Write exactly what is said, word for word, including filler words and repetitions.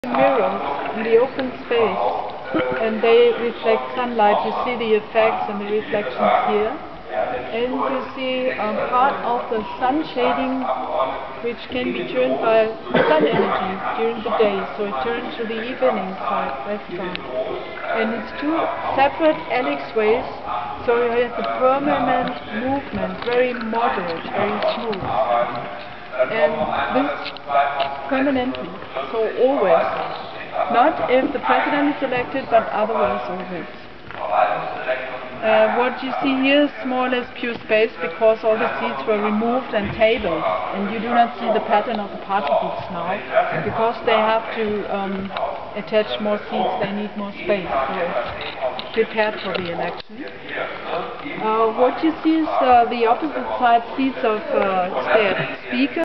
Mirrors in the open space, and they reflect sunlight. You see the effects and the reflections here, and you see um, part of the sun shading which can be turned by sun energy during the day, so it turns to the evening side, west side. And it's two separate helix waves, so you have a permanent movement, very moderate, very smooth. And this permanently, so always. Not if the president is elected, but otherwise always. Uh, what you see here is more or less pure space, because all the seats were removed and tabled, and you do not see the pattern of the particles now, because they have to um, attach more seats, they need more space, so it's prepared for the election. Uh, what you see is uh, the opposite side seats of uh, speakers.